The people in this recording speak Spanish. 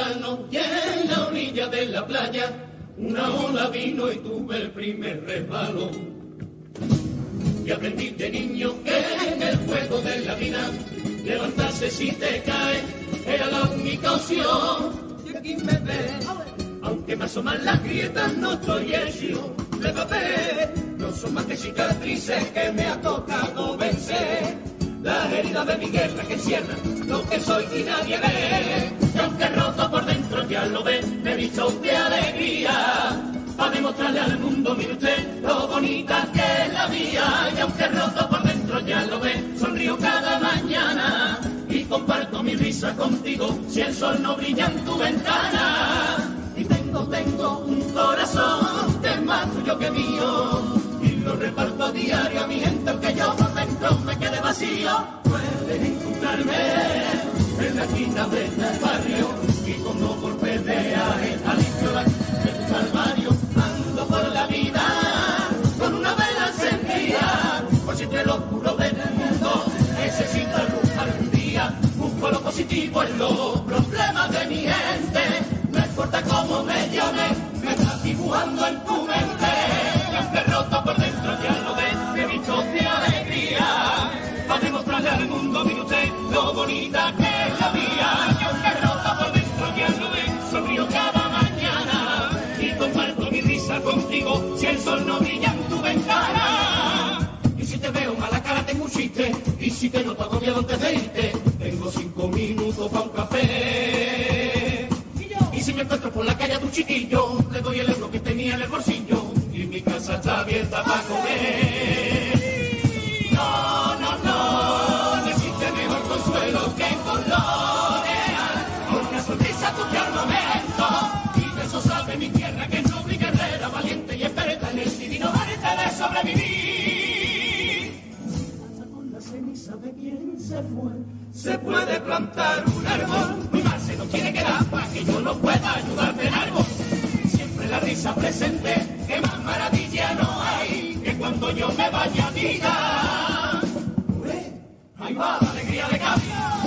gitano y en la orilla de la playa una ola vino y tuve el primer resbalón. Y aprendí de niño que en el juego de la vida levantarse si te cae era la única opción. Y aquí me ves, aunque me asoman las grietas, no estoy hecho de papel. No son más que cicatrices que me ha tocado vencer. Las heridas de mi guerra que encierran lo que soy y nadie ve. Y aunque roto por dentro ya lo ve, me he visto de alegría. Para demostrarle al mundo, mire usted, lo bonita que es la vida. Y aunque roto por dentro ya lo ve, sonrío cada mañana. Y comparto mi risa contigo, si el sol no brilla en tu ventana. Y tengo un corazón que es más tuyo que mío. Y lo reparto a diario a mi gente, aunque yo por dentro me quede vacío. Puedes encontrarme en la esquina del barrio y con dos golpes de aje al interior de tu calvario. Ando por la vida con una vela encendida, por si te lo juro del mundo necesito luz algún día. Busco lo positivo en los problemas de mi gente. No importa cómo me llame, me estás dibujando en tu mente. Y aunque roto por dentro ya lo ves, me he visto de alegría. Para demostrarle al mundo, mire usted, lo bonita que es la vida. Y aunque roto por dentro ya lo ves, sonrío cada mañana. Y comparto mi risa contigo, si el sol no brilla en tu ventana. Y si te veo mala cara tengo un chiste, y si te noto agobiado antes de irte, tengo 5 minutos para un café. Y si me encuentro por la calle a tu chiquillo, le doy el euro que tenía en el bolsillo, y mi casa está abierta para comer. No, no, no existe mejor consuelo que colorear con una sonrisa tu peor momento. Y de eso sabe mi tierra que es noble y guerrera, valiente y experta en el divino arte de sobrevivir. Hasta con la ceniza de quien se fue se puede plantar un árbol. Mi mar se no quiere quedar para que yo no pueda ayudarte en algo. Siempre la risa presente, que más maravilla no hay que cuando yo me vaya diga, ahí va la alegría de Cádiz.